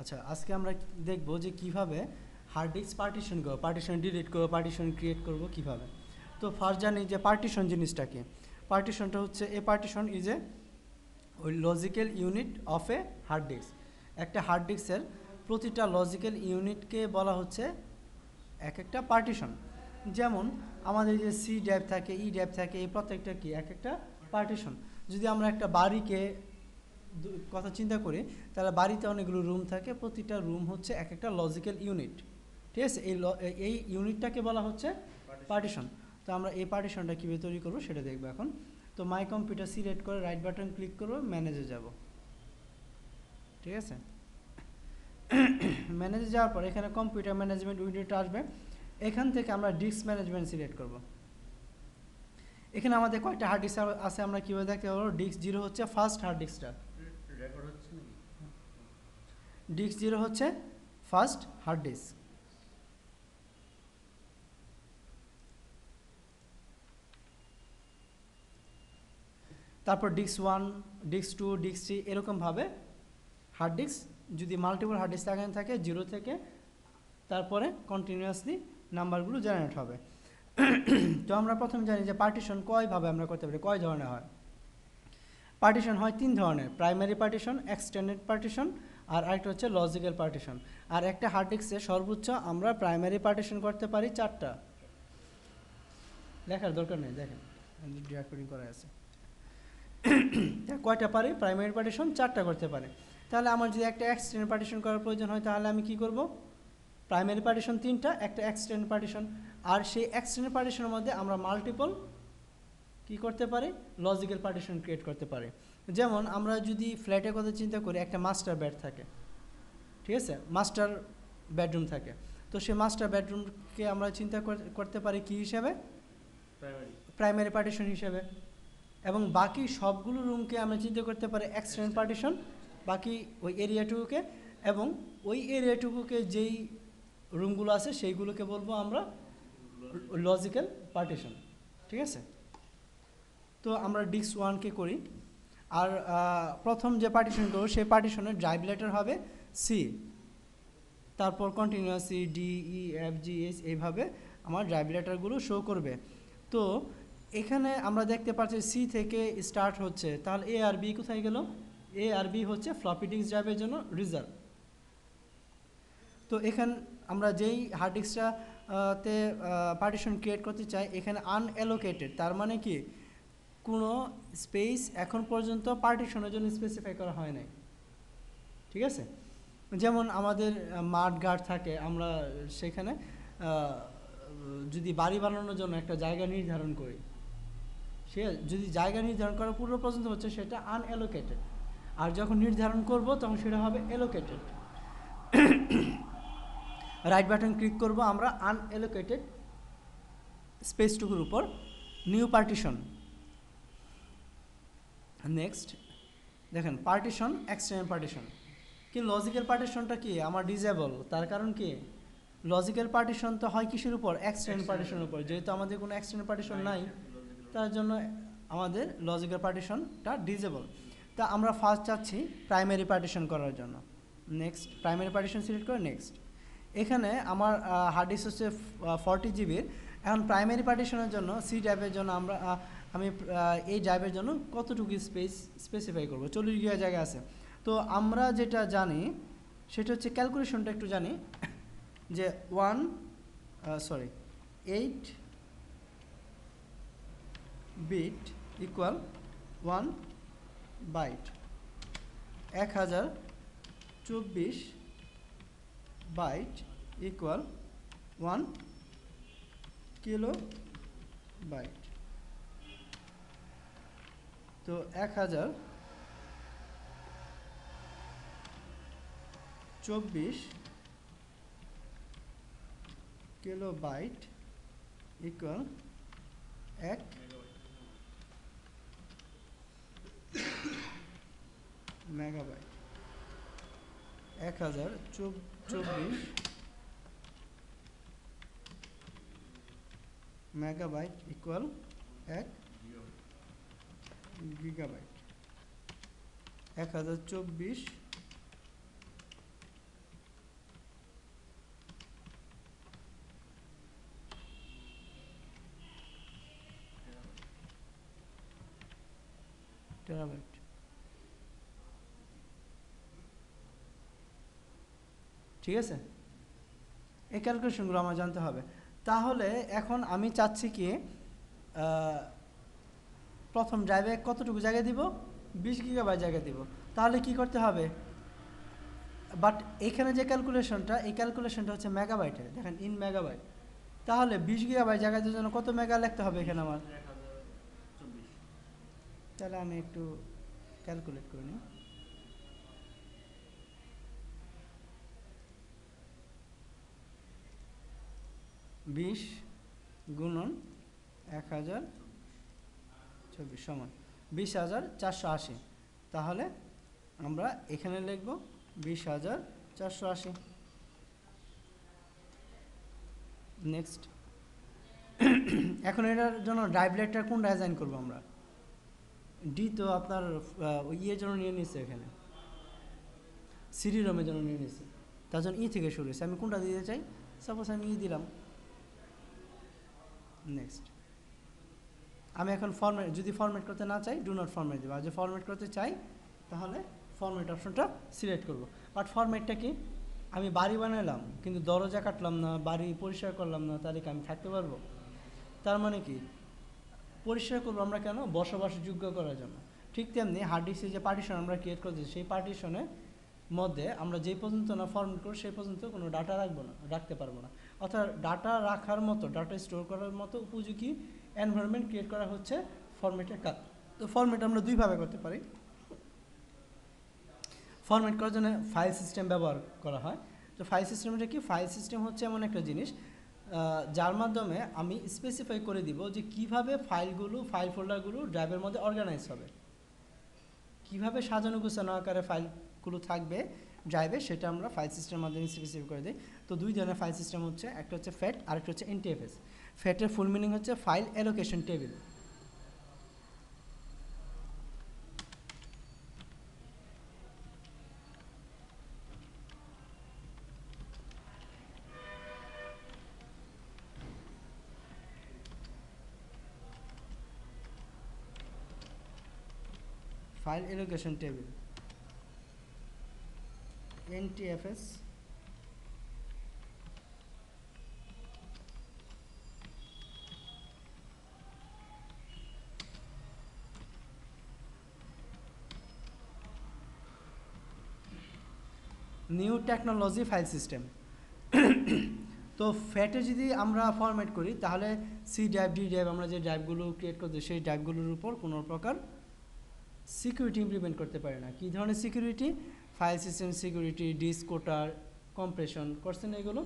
আচ্ছা, আজকে আমরা দেখব যে কিভাবে হার্ড ডিস্ক পার্টিশন করব, পার্টিশন ডিলিট করব, পার্টিশন ক্রিয়েট করব কিভাবে। তো ফার্স্ট জানি যে পার্টিশন জিনিসটা কি। পার্টিশনটা হচ্ছে এ পার্টিশন ইজ এ ওই logical unit of a hard disk. একটা হার্ড ডিস্কের প্রতিটা লজিক্যাল ইউনিটকে বলা হচ্ছে এক একটা পার্টিশন। যেমন আমাদের যে সি ড্রাইভ থাকে, ই ড্রাইভ থাকে, এই প্রত্যেকটা কি এক একটা পার্টিশন। যদি আমরা একটা বাড়িকে কথা চিন্তা করি, তাহলে বাড়িতে অনেকগুলো রুম থাকে, প্রতিটা রুম হচ্ছে এক একটা লজিক্যাল ইউনিট। ঠিক আছে, এই ইউনিটটাকে বলা হচ্ছে পার্টিশন। তো আমরা এই পার্টিশনটা কীভাবে তৈরি করবো সেটা দেখবো এখন। তো মাই কম্পিউটার সিলেক্ট করে রাইট বাটন ক্লিক করবো, ম্যানেজে যাব। ঠিক আছে, ম্যানেজে যাওয়ার পর এখানে কম্পিউটার ম্যানেজমেন্ট উইন্ডোটা আসবে। এখান থেকে আমরা ডিস্ক ম্যানেজমেন্ট সিলেক্ট করব। এখানে আমাদের কয়টা হার্ড ডিস্ক আছে আমরা কীভাবে দেখতে পারবো। ডিস্ক 0 হচ্ছে ফার্স্ট হার্ড ডিস্কটা, ডিস্ক 0 হচ্ছে ফার্স্ট হার্ড ডিস্ক। তারপর ডিস্ক 1, ডিস্ক 2, ডিস্ক 3 এরকমভাবে হার্ড ডিস্ক যদি মাল্টিপল হার্ড ডিস্ক লাগানো থাকে 0 থেকে তারপরে কন্টিনিউয়াসলি নাম্বারগুলো জেনারেট হবে। তো আমরা প্রথমে জানি যে পার্টিশন কয়ভাবে আমরা করতে পারি, কয় ধরনের হয়। পার্টিশন হয় 3 ধরনের, প্রাইমারি পার্টিশন, এক্সটেন্ডেড পার্টিশন, আর আরেকটা হচ্ছে লজিক্যাল পার্টিশন। আর একটা হার্ড ডিস্কে সর্বোচ্চ আমরা প্রাইমারি পার্টিশন করতে পারি 4টা। লেখার দরকার নেই, দেখেন রেকর্ডিং করা আছে। কয়টা পারি প্রাইমারি পার্টিশন? 4টা করতে পারে। তাহলে আমার যদি একটা এক্সটেন্ডেড পার্টিশন করার প্রয়োজন হয়, তাহলে আমি কি করব, প্রাইমারি পার্টিশন 3টা, একটা এক্সটেন্ডেড পার্টিশন। আর সেই এক্সটেন্ডেড পার্টিশনের মধ্যে আমরা মাল্টিপল কি করতে পারি, লজিক্যাল পার্টিশন ক্রিয়েট করতে পারি। যেমন আমরা যদি ফ্ল্যাটের কথা চিন্তা করি, একটা মাস্টার বেড থাকে, ঠিক আছে, মাস্টার বেডরুম থাকে। তো সেই মাস্টার বেডরুমকে আমরা চিন্তা করতে পারি কি হিসেবে, প্রাইমারি পার্টিশন হিসেবে। এবং বাকি সবগুলো রুমকে আমরা চিন্তা করতে পারি এক্সটেন্ডেড পার্টিশন, বাকি ওই এরিয়াটুকুকে। এবং ওই এরিয়াটুকুকে যেই রুমগুলো আছে সেইগুলোকে বলবো আমরা লজিক্যাল পার্টিশন। ঠিক আছে, তো আমরা ডিস্ক 1কে করি। আর প্রথম যে পার্টিশন করবো সেই পার্টিশনের ড্রাইভ লেটার হবে সি, তারপর continuously D, E, F, G, H এইভাবে আমার ড্রাইভ লেটারগুলো শো করবে। তো এখানে আমরা দেখতে পাচ্ছি সি থেকে স্টার্ট হচ্ছে, তাহলে এ আর বি কোথায় গেল? এ আর বি হচ্ছে ফ্লপি ডিস্ক ড্রাইভের জন্য রিজার্ভ। তো এখানে আমরা যেই হার্ড ডিস্কটাতে পার্টিশন ক্রিয়েট করতে চাই, এখানে আনঅ্যালোকেটেড, তার মানে কি কোনো স্পেস এখন পর্যন্ত পার্টিশনের জন্য স্পেসিফাই করা হয় নাই। ঠিক আছে, যেমন আমাদের মাঠ ঘাট থাকে, আমরা সেখানে যদি বাড়ি বানানোর জন্য একটা জায়গা নির্ধারণ করি, সে যদি জায়গা নির্ধারণ করার পূর্ব পর্যন্ত হচ্ছে সেটা আনঅ্যালোকেটেড, আর যখন নির্ধারণ করব তখন সেটা হবে অ্যালোকেটেড। রাইট বাটন ক্লিক করব আমরা আনঅ্যালোকেটেড স্পেসটুকুর উপর, নিউ পার্টিশন। নেক্সট দেখেন পার্টিশন, এক্সটেন্ডেড পার্টিশন। কি লজিক্যাল পার্টিশনটা কি আমার ডিজেবল, তার কারণ কি লজিক্যাল পার্টিশন তো হয় কিসের উপর, এক্সটেন্ডেড পার্টিশনের উপর। যেহেতু আমাদের কোনো এক্সটেন্ডেড পার্টিশন নাই, তার জন্য আমাদের লজিক্যাল পার্টিশনটা ডিজেবল। তা আমরা ফার্স্ট চাচ্ছি প্রাইমারি পার্টিশন করার জন্য। নেক্সট প্রাইমারি পার্টিশন সিলেক্ট করে নেক্সট। এখানে আমার হার্ড ডিস্ক হচ্ছে 40 জিবির। এখন প্রাইমারি পার্টিশনের জন্য সি ড্রাইভের জন্য আমি এই ড্রাইভের জন্য কতটুকু স্পেস স্পেসিফাই করব, 40 গিগা জায়গা আছে। তো আমরা যেটা জানি সেটা হচ্ছে ক্যালকুলেশনটা একটু জানি, যে 8 bit equal 1 byte, 1024 byte equal 1 kilo byte. তো 1024 kilo byte equal 1 megabyte. 1024 megabyte equal 1 gigabyte. 1024 terabyte. ঠিক আছে, এই ক্যালকুলেশনগুলো আমার জানতে হবে। তাহলে এখন আমি চাচ্ছি কি প্রথম ড্রাইভে কতটুকু জায়গা দিব, 20 গিগাবাইট জায়গা দিব। তাহলে কি করতে হবে, বাট এখানে যে ক্যালকুলেশনটা, এই ক্যালকুলেশনটা হচ্ছে মেগাবাইটে, দেখেন ইন মেগাবাইট। তাহলে 20 গিগাবাইট জায়গা দেওয়ার জন্য কত মেগা লিখতে হবে এখানে আমার? তাহলে আমি একটু ক্যালকুলেট করে নিই। বিশ গুণন 1024 সমান 20,480। তাহলে আমরা এখানে লিখব 20,480। নেক্সট, এখন এটার জন্য ড্রাইভ লেটটা কোনটা অ্যাসাইন করবো আমরা? ডি তো আপনার ওই ইয়ের জন্য নিয়ে নিচ্ছে, এখানে সিডি রমের জন্য নিয়ে নিচ্ছে, তার জন্য ই থেকে শুরু হয়েছে। আমি কোনটা দিতে চাই, সাপোজ আমি ই দিলাম। নেক্সট, আমি এখন ফরম্যাট, যদি ফরম্যাট করতে না চাই ডু নট ফরম্যাট দেবো, আর যদি ফরম্যাট করতে চাই তাহলে ফরম্যাট অপশনটা সিলেক্ট করব। বাট ফরম্যাটটা কি, আমি বাড়ি বানালাম কিন্তু দরজা কাটলাম না, বাড়ি পরিষ্কার করলাম না, তাহলে কি আমি থাকতে পারবো? তার মানে কি, পরিষ্কার করবো আমরা কেন, বসবাসযোগ্য করার জন্য। ঠিক তেমনি হার্ড ডিস্কের যে পার্টিশন আমরা ক্রিয়েট করছি, সেই পার্টিশনের মধ্যে আমরা যে পর্যন্ত না ফরম্যাট করব সেই পর্যন্ত কোনো ডাটা রাখতে পারবো না। অর্থাৎ ডাটা রাখার মতো, ডাটা স্টোর করার মতো উপযোগী এনভায়রনমেন্ট ক্রিয়েট করা হচ্ছে ফরম্যাটের কাজ। তো ফরম্যাট আমরা দুইভাবে করতে পারি। ফরম্যাট করার জন্য ফাইল সিস্টেম ব্যবহার করা হয়। তো ফাইল সিস্টেমটা কি, ফাইল সিস্টেম হচ্ছে এমন একটা জিনিস যার মাধ্যমে আমি স্পেসিফাই করে দিব যে কিভাবে ফাইলগুলো, ফাইল ফোল্ডারগুলো ড্রাইভের মধ্যে অর্গানাইজ হবে, কিভাবে সাজানো গোছানো আকারে ফাইলগুলো থাকবে ড্রাইভে, সেটা আমরা ফাইল সিস্টেমের মাধ্যমে স্পেসিফাই করে দিই। তো দুই ধরনের ফাইল সিস্টেম হচ্ছে, একটা হচ্ছে ফ্যাট আর একটা হচ্ছে এনটিএফএস। ফ্যাটের ফুল মিনিং হচ্ছে file allocation table. File allocation table, NTFS। New technology file system. তো ফ্যাটে যদি আমরা ফরম্যাট করি তাহলে সি ড্রাইভ, ডি ড্রাইভ, আমরা যে ড্রাইভগুলো ক্রিয়েট করতে সেই ড্রাইভগুলোর উপর কোনো প্রকার সিকিউরিটি ইমপ্লিমেন্ট করতে পারে না। কী ধরনের security? File system security, disk কোটার, কম্প্রেশন করছেন এগুলো।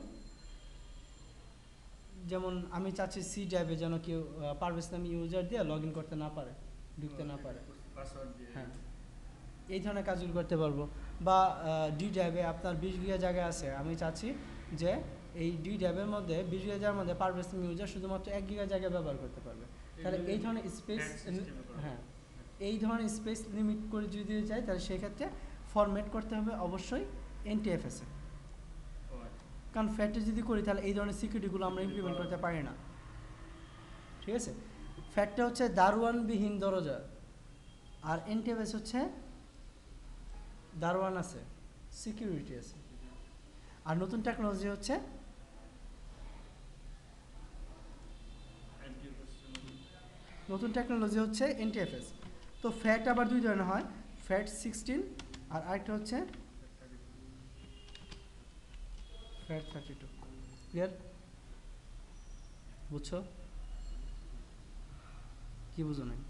যেমন আমি চাচ্ছি সি ড্রাইভে যেন কেউ পারভেজ নামে ইউজার দিয়ে লগ ইন করতে না পারে, ঢুকতে না পারে, হ্যাঁ, এই ধরনের কাজগুলো করতে পারবো। বা ডি ড্রাইভে আপনার 20 গিগা জায়গা আছে, আমি চাচ্ছি যে এই ডি ড্রাইভের মধ্যে 20 গিগা জায়গার মধ্যে পারভেজ নামে ইউজার শুধুমাত্র 1 গিগা জায়গা ব্যবহার করতে পারবে। তাহলে এই ধরনের স্পেস, হ্যাঁ, এই ধরনের স্পেস লিমিট করে যদি দিতে চাই তাহলে সেক্ষেত্রে ফরম্যাট করতে হবে অবশ্যই NTFS-এ। কারণ ফ্যাটে যদি করি তাহলে এই ধরনের সিকিউরিটিগুলো আমরা ইমপ্লিমেন্ট করতে পারি না। ঠিক আছে, ফ্যাটটা হচ্ছে দারোয়ানবিহীন দরজা, আর NTFS হচ্ছে দারোয়ান আছে, সিকিউরিটি আছে। আর নতুন টেকনোলজি হচ্ছে NTFS। তো ফ্যাট আবার দুই ধরনের হয়, ফ্যাট 16 আর আরেকটা হচ্ছে ফ্যাট 32। ক্লিয়ার? বুঝছো কি বুঝো নাই?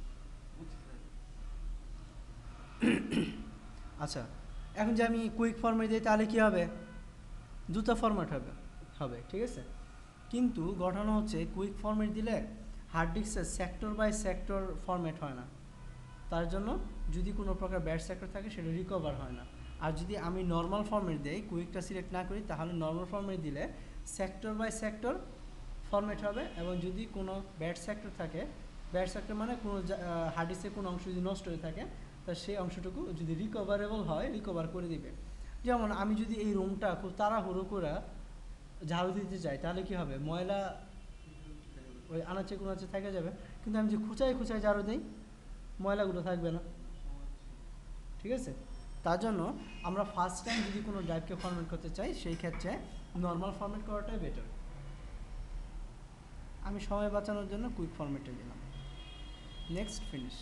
আচ্ছা, এখন যে আমি কুইক ফরম্যাট দিই তাহলে কি হবে, দুটো ফরম্যাট হবে, ঠিক আছে। কিন্তু ঘটনা হচ্ছে কুইক ফরম্যাট দিলে হার্ড ডিস্কের সেক্টর বাই সেক্টর ফরম্যাট হয় না। তার জন্য যদি কোনো প্রকার ব্যাড সেক্টর থাকে সেটা রিকভার হয় না। আর যদি আমি নর্মাল ফরম্যাট দিই, কুইকটা সিলেক্ট না করি, তাহলে নর্মাল ফরম্যাট দিলে সেক্টর বাই সেক্টর ফরম্যাট হবে। এবং যদি কোনো ব্যাড সেক্টর থাকে, ব্যাড সেক্টর মানে কোনো হার্ড ডিস্কের কোনো অংশ যদি নষ্ট হয়ে থাকে তা সেই অংশটুকু যদি রিকভারেবল হয় রিকভার করে দিবে। যেমন আমি যদি এই রুমটা খুব তাড়াহুড়ো করে ঝাড়ু দিতে চাই তাহলে কি হবে, ময়লা ওই আনাচে কোনাচে থেকে যাবে। কিন্তু আমি যে খুঁচায় ঝাড়ু দিই ময়লাগুলো থাকবে না। ঠিক আছে? তার জন্য আমরা ফার্স্ট টাইম যদি কোনো ড্রাইভকে ফরম্যাট করতে চাই সেই ক্ষেত্রে নর্মাল ফরম্যাট করাটাই বেটার। আমি সময় বাঁচানোর জন্য কুইক ফরম্যাটে দিলাম। Next, finish,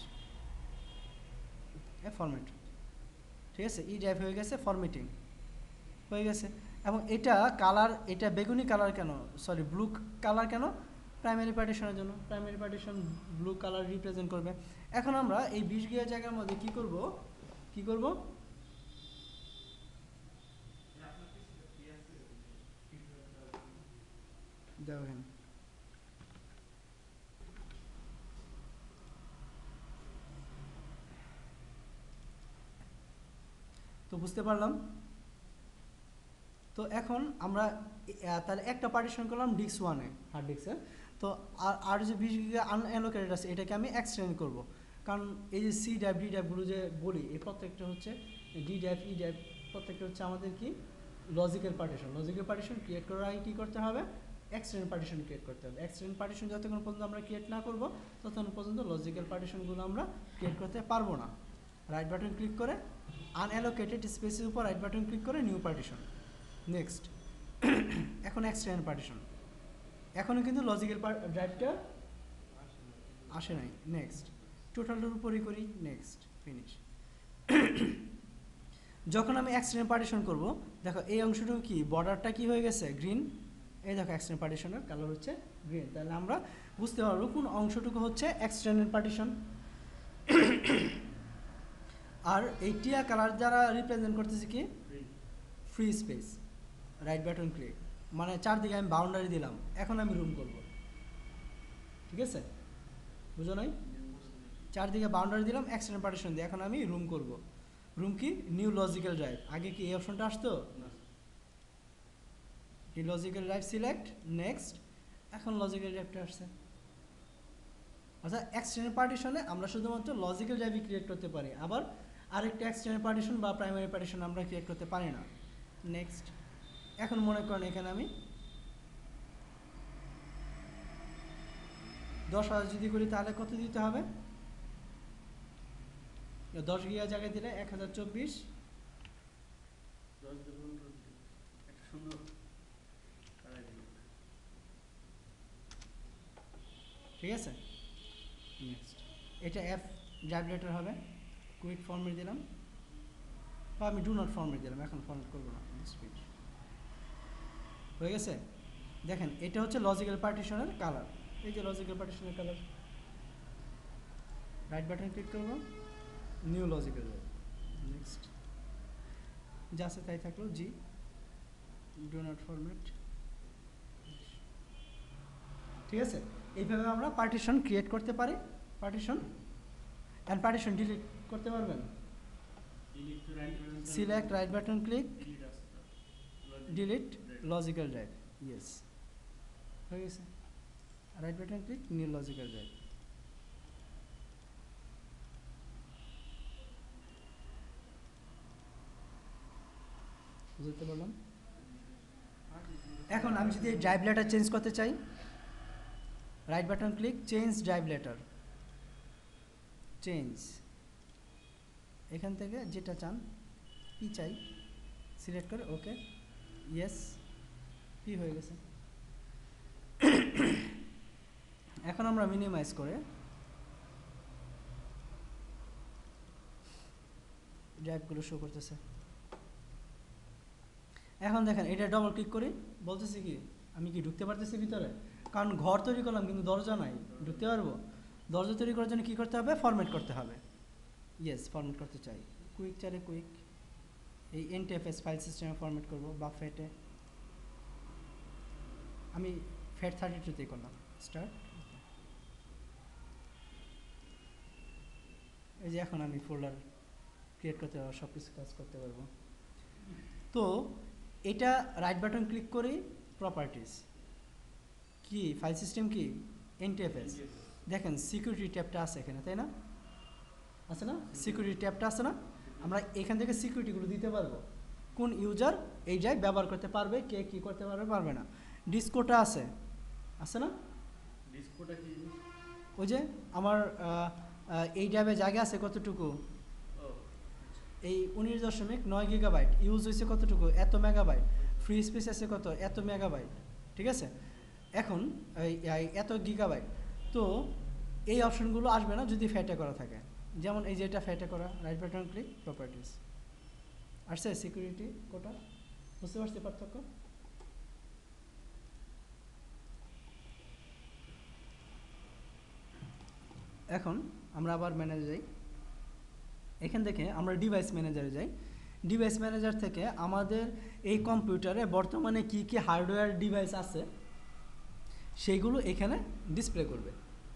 format. ঠিক আছে, ই ড্রাইভ হয়ে গেছে, ফরম্যাটিং হয়ে গেছে। এবং এটা কালার, এটা বেগুনি কালার কেন, সরি ব্লু কালার কেন? প্রাইমারি পার্টিশনের জন্য। Primary partition blue colour represent করবে। এখন আমরা এই 20 গিগা জায়গার মধ্যে কি করব, দেখেন তো বুঝতে পারলাম। তো এখন আমরা তাহলে একটা পার্টিশন করলাম ডিস্ক 1-এ, হার্ড ডিস্কে। তো আর যে 20 গিগা আনঅ্যালোকেটেড আছে এটাকে আমি এক্সটেন্ড করব, কারণ এই যে সি ড্রাইভ ডি ড্রাইভগুলো যে বলি, এই প্রত্যেকটা হচ্ছে ডি ড্রাইভ ই ড্রাইভ, প্রত্যেকটা হচ্ছে আমাদের কি logical partition. Logical partition create করার আগে কী করতে হবে? এক্সটেন্ড পার্টিশন ক্রিয়েট করতে হবে। এক্সটেন্ড পার্টিশন যতক্ষণ পর্যন্ত আমরা ক্রিয়েট না করব ততক্ষণ পর্যন্ত লজিক্যাল পার্টিশনগুলো আমরা ক্রিয়েট করতে পারবো না। রাইট বাটন ক্লিক করে আনঅ্যালোকেটেড স্পেসের উপর রাইট বাটন ক্লিক করে নিউ পার্টিশন। নেক্সট, এখন এক্সটেন্ড পার্টিশন, এখনও কিন্তু লজিক্যাল ড্রাইভটা আসে নাই। নেক্সট, টোটালটার উপরই করি, নেক্সট, ফিনিশ। যখন আমি এক্সটেন্ড পার্টিশন করব, দেখো এই অংশটুকু কি বর্ডারটা কি হয়ে গেছে, গ্রিন। এই দেখো এক্সটেন্ড পার্টিশনের কালার হচ্ছে গ্রিন। তাহলে আমরা বুঝতে পারবো কোন অংশটুকু হচ্ছে এক্সটেন্ডেড পার্টিশন। আর এই টিয়া কালার যারা রিপ্রেজেন্ট করতেছে কি free space. Right button click, মানে চারদিকে আমি বাউন্ডারি দিলাম, এখন আমি রুম করব। ঠিক আছে, বুঝো নাই? চারদিকে বাউন্ডারি দিলাম এক্সটেন্ড পার্টিশন দিয়ে, এখন আমি রুম করব। রুম কি নিউ লজিক্যাল ড্রাইভ, আগে কি এই অপশনটা আসতো? এই লজিক্যাল ড্রাইভ সিলেক্ট, নেক্সট, এখন লজিক্যাল ড্রাইভটা আসছে। অর্থাৎ এক্সটেন্ড পার্টিশনে আমরা শুধুমাত্র লজিক্যাল ড্রাইভই ক্রিয়েট করতে পারি, আবার আরেকটা এক্সটেন্ড পার্টিশন বা প্রাইমারি পার্টিশন আমরা ক্রিয়েট করতে পারি না। নেক্সট, এখন মনে করেন এখানে আমি 10,000 যদি করি তাহলে কত দিতে হবে? 10 গিগা জায়গায় দিলে 1024। ঠিক আছে, নেক্সট, এটা এফ ড্রাইভ লেটার হবে, কুইক ফরম্যাট দিলাম, বা আমি ডু নট ফরম্যাট দিলাম, এখন ফরম্যাট করবো না। স্পিড হয়ে গেছে। দেখেন এটা হচ্ছে লজিক্যাল পার্টিশনের কালার, এই যে লজিক্যাল পার্টিশনের কালার। রাইট বাটন ক্লিক করবো, নিউ লজিক্যাল। নেক্সট, যা আছে তাই থাকলো, জি ডু নট ফরম্যাট। ঠিক আছে, এইভাবে আমরা পার্টিশন ক্রিয়েট করতে পারি। পার্টিশন অ্যান্ড পার্টিশন ডিলিট করতে পারবেন। Select, right button click, delete logical drive, yes হয়ে গেছে। Right button click, new logical drive. বুঝতে পারলাম। এখন আমি যদি ড্রাইভ লেটার চেঞ্জ করতে চাই, right button click, change drive letter, change, এখান থেকে যেটা চান, পি চাই, সিলেক্ট করে ওকে, ইয়েস, পি হয়ে গেছে। এখন আমরা মিনিমাইজ করে ড্রাইভগুলো শো করতেছে। এখন দেখেন এটা ডবল ক্লিক করি, বলতেছি কি আমি কি ঢুকতে পারতেছি ভিতরে? কারণ ঘর তৈরি করলাম কিন্তু দরজা নাই, ঢুকতে পারবো? দরজা তৈরি করার জন্য কী করতে হবে? ফরম্যাট করতে হবে। ইয়েস, ফরম্যাট করতে চাই, কুইক চারে কুইক, এই এনটিএফএস ফাইল সিস্টেমে ফরম্যাট করব, বা ফেটে, আমি ফেট 32-তেই করলাম, স্টার্ট। এই যে এখন আমি ফোল্ডার ক্রিয়েট করতে পারবো, সব কিছু কাজ করতে পারবো। তো এটা রাইট বাটন ক্লিক করি, প্রপার্টিস, কি ফাইল সিস্টেম কি এনটিএফএস। দেখেন সিকিউরিটি ট্যাবটা আছে এখানে, তাই না? আছে না? সিকিউরিটি ট্যাবটা আছে না? আমরা এখান থেকে সিকিউরিটিগুলো দিতে পারবো, কোন ইউজার এই ড্রাইভ ব্যবহার করতে পারবে, কে কী করতে পারবে, পারবে না। ডিসকোটা আছে, আছে না? ডিসকোটা কি? ওই যে আমার এই ড্রাইভে জায়গা আছে কতটুকু, এই 19.9 গিগাবাইট ইউজ হয়েছে কতটুকু, এত মেগাবাইট, ফ্রি স্পেস আছে কত, এত মেগাবাইট, ঠিক আছে। এখন এত গিগাবাইট, তো এই অপশনগুলো আসবে না যদি ফ্যাটে করা থাকে। যেমন এই যে এটা ফ্যাটে করা, রাইট বাটন ক্লিক, প্রপার্টিস আসছে, সিকিউরিটি কোটা, বুঝতে পারছি পার্থক্য। এখন আমরা আবার ম্যানেজে যাই, এখান থেকে আমরা ডিভাইস ম্যানেজারে যাই। ডিভাইস ম্যানেজার থেকে আমাদের এই কম্পিউটারে বর্তমানে কি কি হার্ডওয়্যার ডিভাইস আছে সেইগুলো এখানে ডিসপ্লে করবে।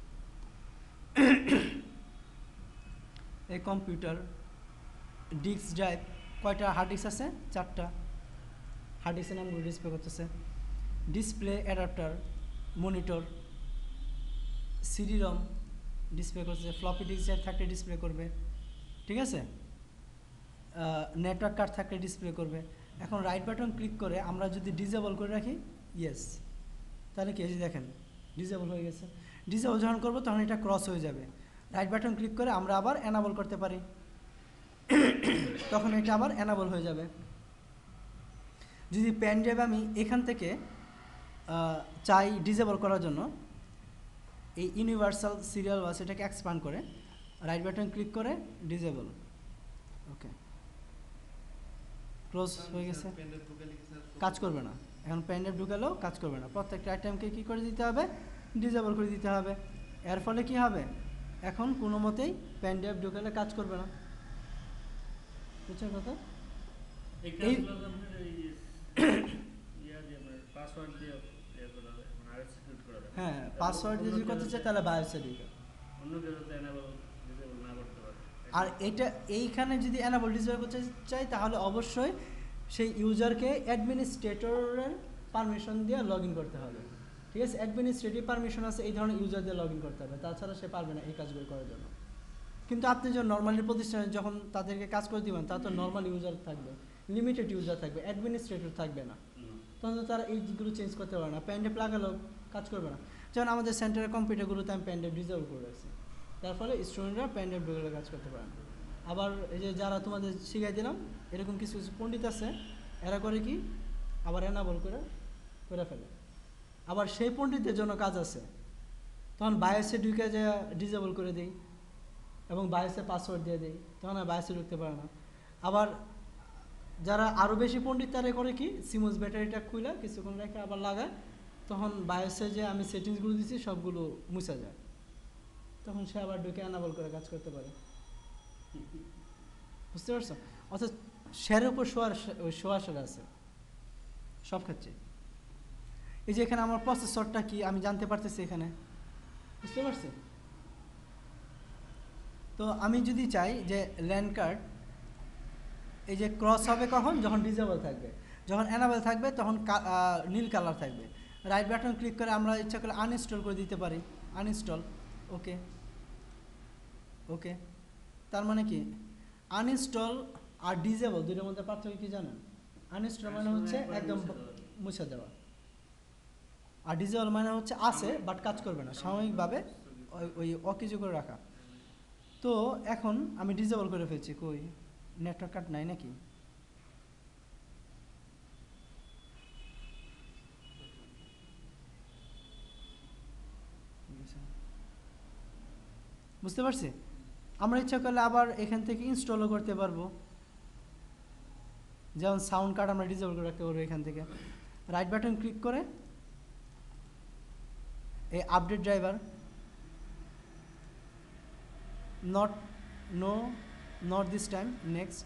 এই কম্পিউটার ডিস্ক ড্রাইভ, কয়টা হার্ড ডিস্ক আছে, 4টা হার্ড ডিস্কের নামগুলো ডিসপ্লে করতেছে। Display adapter, monitor, CD ROM display করতেছে, ফ্লপি ডিস্ক ড্রাইভ থাকলে ডিসপ্লে করবে, ঠিক আছে। নেটওয়ার্ক কার্ড থাকলে ডিসপ্লে করবে। এখন রাইট বাটন ক্লিক করে আমরা যদি ডিসেবল করে রাখি, ইয়েস, তাহলে কি দেখেন ডিসেবল হয়ে গেছে। ডিসেবল যখন করবো তখন এটা ক্রস হয়ে যাবে। রাইট বাটন ক্লিক করে আমরা আবার এনাবল করতে পারি, তখন এটা আবার এনাবল হয়ে যাবে। যদি পেন ড্রাইভ আমি এখান থেকে চাই ডিসেবল করার জন্য, এই ইউনিভার্সাল সিরিয়াল বাস এটাকে এক্সপ্যান্ড করে রাইট বাটন ক্লিক করে ডিসেবল, ওকে, ক্লোজ হয়ে গেছে, কাজ করবে না। এখন পেন ড্রাইভ ঢুকালেও কাজ করবে না, প্রত্যেকটা আইটেমকে কী করে দিতে হবে, ডিসেবল করে দিতে হবে। এর ফলে কি হবে, এখন কোনো মতেই পেন ড্রাইভ ঢুকালে কাজ করবে না, বুঝছেন কথা। এই হ্যাঁ, পাসওয়ার্ড দিয়ে যদি করতে চাই তাহলে বায়োসে দিতে, আর এটা এইখানে যদি এনাবল ডিসেবল করতে চাই তাহলে অবশ্যই সেই ইউজারকে অ্যাডমিনিস্ট্রেটরের পারমিশন দিয়ে লগ ইন করতে হবে, ঠিক আছে। অ্যাডমিনিস্ট্রেটিভ পারমিশন আছে এই ধরনের ইউজার দিয়ে লগ ইন করতে হবে, তাছাড়া সে পারবে না এই কাজগুলো করার জন্য। কিন্তু আপনি যখন নর্মালি প্রতিষ্ঠানে যখন তাদেরকে কাজ করে দিবেন, তা তো নর্মাল ইউজার থাকবে, লিমিটেড ইউজার থাকবে, অ্যাডমিনিস্ট্রেটর থাকবে না, তখন তো তারা এইগুলো চেঞ্জ করতে পারবে না, পেন ড্রাইভ লাগালেও কাজ করবে না। যেমন আমাদের সেন্টারের কম্পিউটারগুলোতে আমি পেন ড্রাইভ ডিসেবল করে রাখছি, তার ফলে স্টুডেন্টরা পেন ড্রাইভ ঢুকে কাজ করতে পারে না। আবার এই যে যারা তোমাদের শিখাই দিলাম, এরকম কিছু কিছু পণ্ডিত আছে, এরা করে কি আবার এনাবল করে ফেলে। আবার সেই পণ্ডিতদের জন্য কাজ আছে, তখন বায়োসে ঢুকে যে ডিসেবল করে দিই এবং বায়োসে পাসওয়ার্ড দিয়ে দিই, তখন আর বায়োসে ঢুকতে পারে না। আবার যারা আরও বেশি পণ্ডিত তারা করে কি, সিমোস ব্যাটারিটা খুলে কিছুক্ষণ রেখে আবার লাগায়, তখন বায়োসে যে আমি সেটিংসগুলো দিচ্ছি সবগুলো মুছে যায়, তখন সে আবার ঢুকে এনাবল করে কাজ করতে পারে, বুঝতে পারছো। অর্থাৎ শেয়ারের উপর শোয়ার আছে সব ক্ষেত্রে। এই যে এখানে আমার প্রসেসরটা কি আমি জানতে পারতেছি এখানে, বুঝতে পারছি। তো আমি যদি চাই যে ল্যান্ড কার্ড এই যে ক্রস হবে কখন, যখন ডিসেবল থাকবে, যখন এনাবল থাকবে তখন নীল কালার থাকবে। রাইট বাটন ক্লিক করে আমরা ইচ্ছা করে আনইনস্টল করে দিতে পারি, আনইনস্টল, ওকে ওকে। তার মানে কি আনইনস্টল আর ডিসেবল দুটোর মধ্যে পার্থক্য কি জানেন? আনইনস্টল মানে হচ্ছে একদম মুছে দেওয়া, আর ডিসেবল মানে হচ্ছে আছে বাট কাজ করবে না, সাময়িকভাবে ওই অকেজো করে রাখা। তো এখন আমি ডিসেবল করে ফেলছি, কই নেটওয়ার্ক কার্ড নাই নাকি, বুঝতে পারছি। আমরা ইচ্ছা করলে আবার এখান থেকে ইনস্টলও করতে পারবো, যেমন সাউন্ড কার্ড আমরা ডিসেবল করে রাখতে পারবো এখান থেকে। রাইট বাটন ক্লিক করে এই update driver, not this time, next.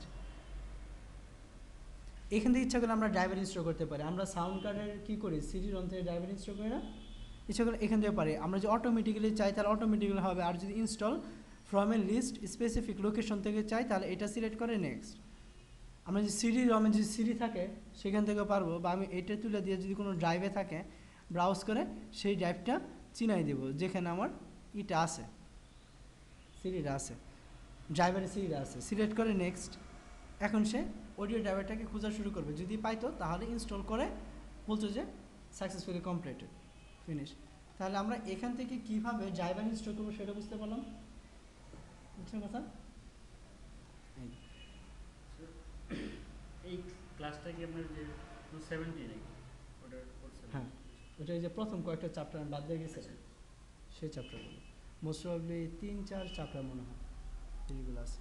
এখান থেকে ইচ্ছা করলে আমরা ড্রাইভার ইনস্টল করতে পারি। আমরা সাউন্ড কার্ডের কী করি, সিডি রম থেকে ড্রাইভার ইনস্টল করি না, ইচ্ছা করলে এখান থেকে পারি। আমরা যদি অটোমেটিক্যালি চাই তাহলে অটোমেটিক্যালি হবে, আর যদি install from a list specific location থেকে চাই তাহলে এটা সিলেক্ট করে নেক্সট। আমরা যদি সিডি রমে যদি সিডি থাকে সেখান থেকে পারবো, বা আমি এটা তুলে দিয়ে যদি কোনো ড্রাইভে থাকে ব্রাউজ করে সেই ড্রাইভটা চিনাই দেব যেখানে আমার ইটা আছে, সিডিটা আছে, ড্রাইভারের সিডিটা আছে, সিলেক্ট করে নেক্সট। এখন সে অডিও ড্রাইভারটাকে খোঁজা শুরু করবে, যদি পাইতো তাহলে ইনস্টল করে বলতো যে সাকসেসফুলি কমপ্লিটেড, ফিনিশ। তাহলে আমরা এখান থেকে কীভাবে ড্রাইভার ইনস্টল করবো সেটা বুঝতে পারলাম, বুঝছেন কথা। কি আপনার যে 270 নাকি ওটা করছেন? হ্যাঁ, ওটা এই যে প্রথম কয়েকটা চ্যাপ্টার বাদ দিয়ে গেছে, সেই চ্যাপ্টারগুলো মোস্ট প্রবাবলি 3-4 চ্যাপ্টার মনে হয় এইগুলো আছে।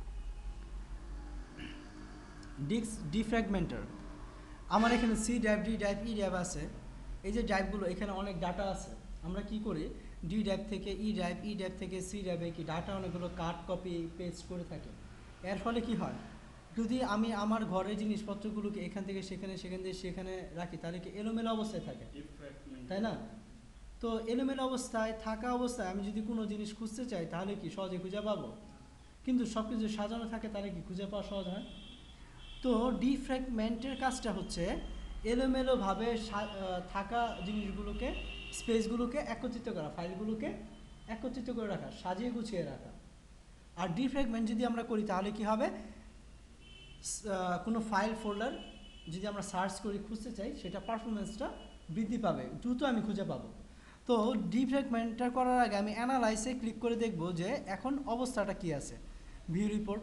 ডিস্ক ডিফ্র্যাগমেন্টার, আমার এখানে C drive, D drive, E drive আছে। এই যে ড্রাইভগুলো এখানে অনেক ডাটা আছে, আমরা কি করি ডি ড্রাইভ থেকে ই ড্রাইভ, ই ড্রাইভ থেকে সি ড্রাইভে কি ডাটা অনেকগুলো কাট কপি পেস্ট করে থাকি। এর ফলে কি হয়, যদি আমি আমার ঘরের জিনিসপত্রগুলোকে এখান থেকে সেখানে, সেখান থেকে সেখানে রাখি, তাহলে কি এলোমেলো অবস্থায় থাকে, তাই না? তো এলোমেলো অবস্থায় থাকা অবস্থায় আমি যদি কোনো জিনিস খুঁজতে চাই তাহলে কি সহজে খুঁজে পাবো? কিন্তু সব কিছু সাজানো থাকে তাহলে কি খুঁজে পাওয়া সহজ হয়? তো ডিফ্র্যাগমেন্টের কাজটা হচ্ছে এলোমেলোভাবে থাকা জিনিসগুলোকে, স্পেসগুলোকে একত্রিত করা, ফাইলগুলোকে একত্রিত করে রাখা, সাজিয়ে গুছিয়ে রাখা। আর ডিফ্র্যাগমেন্ট যদি আমরা করি তাহলে কি হবে, কোনো ফাইল ফোল্ডার যদি আমরা সার্চ করি খুঁজতে চাই, সেটা পারফরমেন্সটা বৃদ্ধি পাবে, দ্রুত আমি খুঁজে পাবো। তো ডিফ্র্যাগমেন্টটা করার আগে আমি অ্যানালাইসে ক্লিক করে দেখব যে এখন অবস্থাটা কি আছে। ভিউ রিপোর্ট,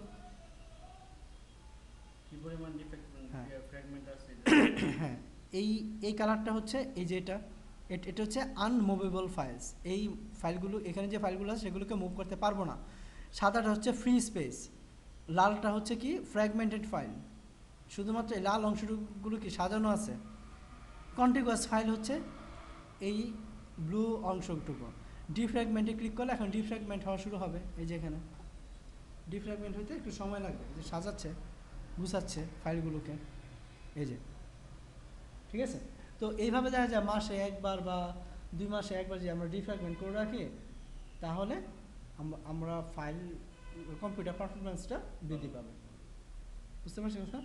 কি পরিমাণ ফ্র্যাগমেন্ট আছে? হ্যাঁ, এই কালারটা হচ্ছে এই যে এটা হচ্ছে আনমুভেবল ফাইলস। এই ফাইলগুলো, এখানে যে ফাইলগুলো আছে সেগুলোকে মুভ করতে পারবো না। সাদাটা হচ্ছে ফ্রি স্পেস, লালটা হচ্ছে কি ফ্র্যাগমেন্টেড ফাইল, শুধুমাত্র এই লাল অংশগুলো কি সাজানো আছে। কন্টিগুয়াস ফাইল হচ্ছে এই ব্লু অংশটুকু। ডিফ্র্যাগমেন্টে ক্লিক করলে এখন ডিফ্র্যাগমেন্ট হওয়া শুরু হবে। এই যে এখানে ডিফ্র্যাগমেন্ট হইতে একটু সময় লাগবে, যে সাজাচ্ছে গুছাচ্ছে ফাইলগুলোকে, এই যে, ঠিক আছে। তো এইভাবে দেখা যায় মাসে একবার বা 2 মাসে একবার যে আমরা ডিফ্র্যাগমেন্ট করে রাখি, তাহলে আমরা ফাইল কম্পিউটার পারফরমেন্সটা বৃদ্ধি পাবে। বুঝতে পারছি কথা?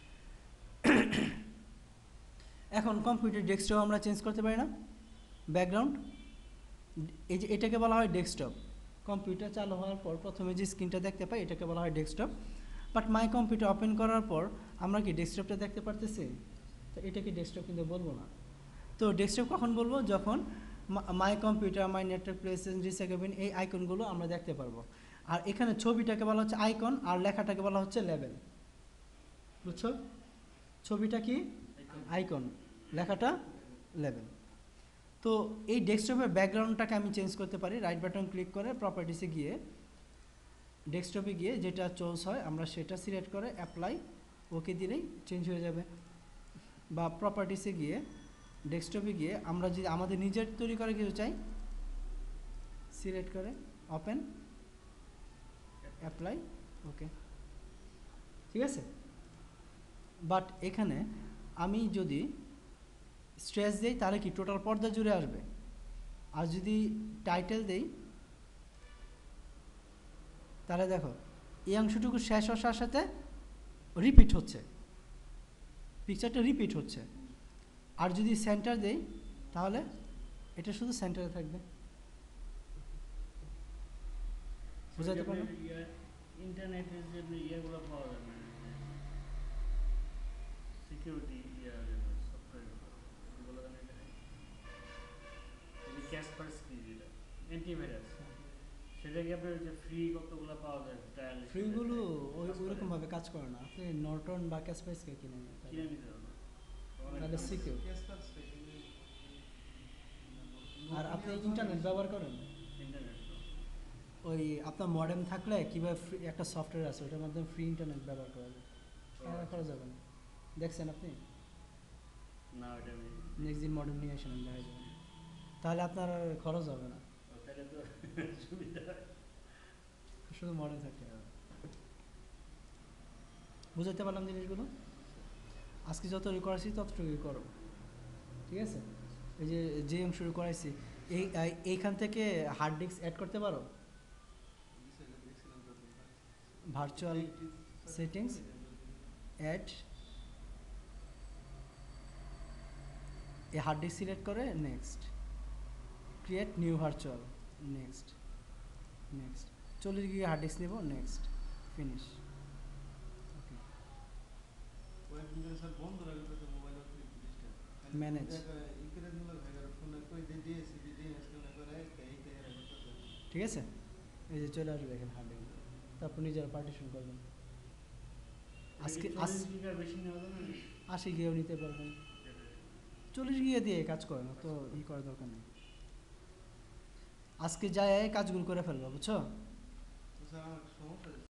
এখন কম্পিউটার ডেস্কটপ আমরা চেঞ্জ করতে পারি না, ব্যাকগ্রাউন্ড, এই যে এটাকে বলা হয় ডেস্কটপ। কম্পিউটার চালু হওয়ার পর প্রথমে যে স্ক্রিনটা দেখতে পাই এটাকে বলা হয় desktop. But my computer open করার পর আমরা কি ডেস্কটপটা দেখতে পারতেছি? তো এটাকে ডেস্কটপ কিন্তু বলবো না। তো ডেস্কটপ কখন বলবো? যখন my computer, my network, places, recycle bin, এই আইকনগুলো আমরা দেখতে পারবো। আর এখানে ছবিটাকে বলা হচ্ছে আইকন, আর লেখাটাকে বলা হচ্ছে লেভেল। বুঝছো? ছবিটা কি আইকন, লেখাটা লেভেল। তো এই ডেস্কটপের ব্যাকগ্রাউন্ডটাকে আমি চেঞ্জ করতে পারি। রাইট বাটন ক্লিক করে প্রপার্টিসে গিয়ে, ডেস্কটপে গিয়ে যেটা চয়েস হয় আমরা সেটা সিলেক্ট করে অ্যাপ্লাই ওকে দিলেই চেঞ্জ হয়ে যাবে। বা প্রপার্টিসে গিয়ে, ডেস্কটপে গিয়ে আমরা যদি আমাদের নিজের তৈরি করে কিছু চাই, সিলেক্ট করে ওপেন, অ্যাপ্লাই, ওকে, ঠিক আছে। বাট এখানে আমি যদি স্ট্রেস দেই তাহলে কি টোটাল পর্দা জুড়ে আসবে। আর যদি টাইটেল দেই তাহলে দেখো এই অংশটুকু শেষ হওয়ার সাথে রিপিট হচ্ছে, পিকচারটা রিপিট হচ্ছে। আর যদি সেন্টার দেই তাহলে এটা শুধু সেন্টারে থাকবে। বুঝাতে পারলাম? ইন্টারনেটের যে ইয়েগুলো পাওয়া যাবে, সিকিউরিটি সফটওয়্যারগুলো, ক্যাসপারস্কি যেটা অ্যান্টিভাইরাস, সেটা কি আপনার যে ফ্রি কতগুলো পাওয়া যায়? ট্রায়াল ফ্রিগুলো ওইরকম ভাবে কাজ করে না। আপনি নর্টন বা ক্যাসপারস্কি কিনে নিতে হবে, তাহলে সিকিউর। আর আপনি ইন্টারনেট ব্যবহার করেন? ওই আপনার মডেম থাকলে কীভাবে ফ্রি একটা সফটওয়্যার আছে ওটার মাধ্যমে ফ্রি ইন্টারনেট ব্যবহার করা যায়, করা যাবে না। দেখছেন আপনি? না, ওটা আমি নেক্সট দিন মডেম নিয়ে আসেন, দেখা যাবে, তাহলে আপনার আর খরচ হবে না, তাহলে তো সুবিধা, শুধু মডেম থাকতে হবে। বুঝাতে পারলাম জিনিসগুলো? আজকে যতটুকু করাইছি ততটুকুই করো, ঠিক আছে। এই যে অংশটুকু করাইছি এইখান থেকে হার্ড ডিস্ক অ্যাড করতে পারো, ভার্চুয়াল সেটিংস, অ্যাড, এই হার্ড ডিস্ক সিলেক্ট করে next, create new virtual, next, next 40 GB hard disk নেব, নেক্সট, ফিনিশ। ম্যানেজ, ঠিক আছে। এই যে চলে আসবে এখানে হার্ড ডিস্ক, তারপর নিজেরা পার্টিশন করবেন। আজকে বেশি নেওয়া যাবে না? 80 গিয়েও নিতে পারবেন, 40 গিয়ে দিয়ে কাজ করেন, তো করার দরকার নেই। আজকে যাই কাজগুলো করে ফেলবো, বুঝছো? তো স্যার আমার একটা সমস্যা